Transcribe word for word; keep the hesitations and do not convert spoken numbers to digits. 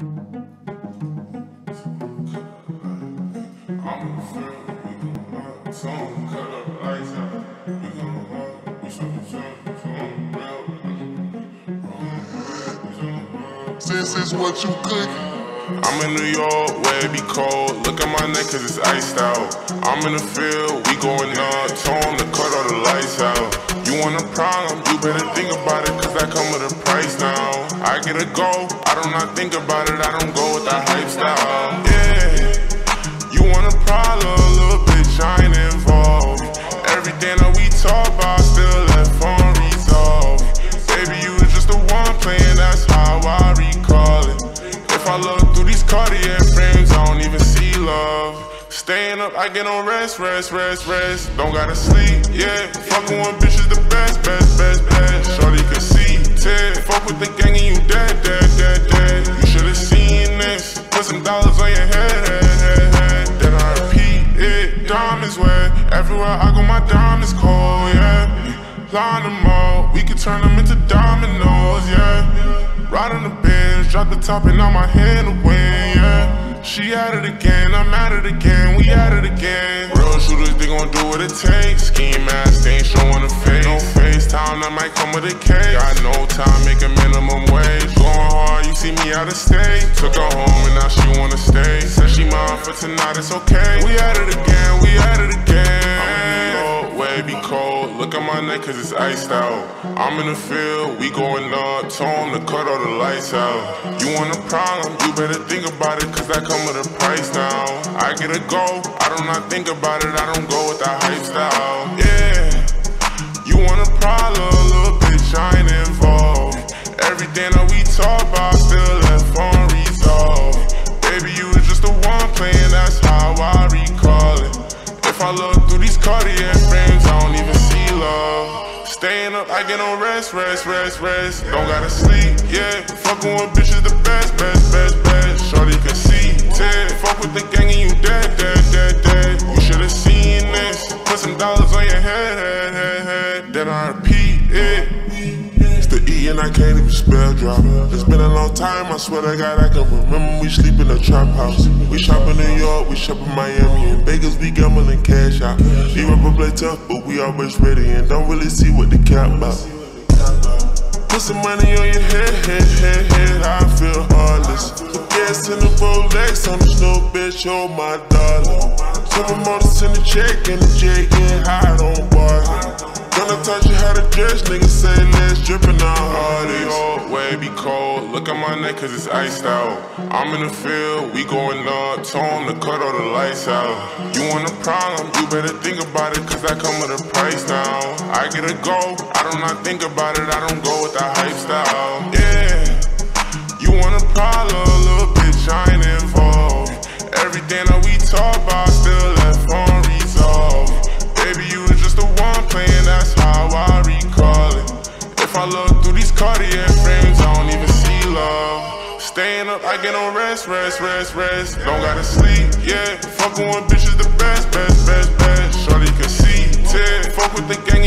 This is what you cooking. I'm in New York, where it be cold. Look at my neck, cause it's iced out. I'm in the field, we going up. Told him to cut all the lights out. You want a problem, you better think about it, cause that come with a price now. I get a go, I do not think about it, I don't go with that hype style. Yeah, you want a problem, little bitch, I ain't involved. Everything that we talk about still left unresolved. Baby, you was just the one playing, that's how I recall it. If I look through these Cartier frames, I don't even see love. Staying up, I get on rest, rest, rest, rest. Don't gotta sleep, yeah. Fucking with bitches the best, best, best, best. Shorty can see, Ted. Fuck with the gang and you dead, dead, dead, dead. You should've seen this. Put some dollars on your head, head, head, head. Then I repeat it. Diamonds wet. Everywhere I go, my diamonds cold, yeah. Line them all, we can turn them into dominoes, yeah. Ride on the bench, drop the top and on my hand to win, yeah. She at it again, I'm at it again, we at it again. Real shooters, they gon' do what it takes. Ski mask, they ain't showing a face. No FaceTime, that might come with a case. Got no time, make a minimum wage. Going hard, you see me out of state. Took her home and now she wanna stay. Said she mine for tonight, it's okay. We at it again, we at it again. Where it be cold, look at my neck cause it's iced out. I'm in the field, we going up. Told him to cut all the lights out. You want a problem, you better think about it, cause that come with a price now. I get a go, I do not think about it, I don't go with that hype style. Yeah, you want a problem, little bitch, I ain't involved. Everything that we talk about still left unresolved. Baby, you was just the one playing, that's how I recall it. If I look through these Cartier frames, I don't even see love. Staying up, I get on rest, rest, rest, rest. Don't gotta sleep, yeah. Fucking with bitches the best, best, best, best. Shorty can see, Ted. Fuck with the gang and you dead, dead, dead, dead. You should've seen this. Put some dollars on your head, head, head, head. Then I repeat it. It's the E and I can't even spell drop. It's been a long time, I swear to God I can remember we sleep in a trap house. We shop in New York, we shop in Miami. In Vegas we gambling cash out. We rapper play tough, but we always ready and don't really see what the cap about. Put some money on your head, head, head, head, I feel heartless. Put gas in the Rolex on the snow, bitch, oh my darling. Couple motors in the check and the J get high, don't bargain. Gonna touch you how to dress, niggas say let's drippin' our hardest. Where it be cold, look at my neck cause it's iced out. I'm in the field, we going up. Told him to cut all the lights out. You want a problem, you better think about it, cause that come with a price now. I get a go, I do not think about it, I don't go with that hype style. Yeah, you want a problem, little bitch, I ain't involved. Everything that we talk about still left unresolved. Baby, you was just the one playing, that's how I recall it. If I look through these Cartier frames, I don't even see love. Staying up, I get on rest, rest, rest, rest. Don't gotta sleep, yeah. Fucking with bitches the best, best, best, best. Shorty can see, Ted. Fuck with the gang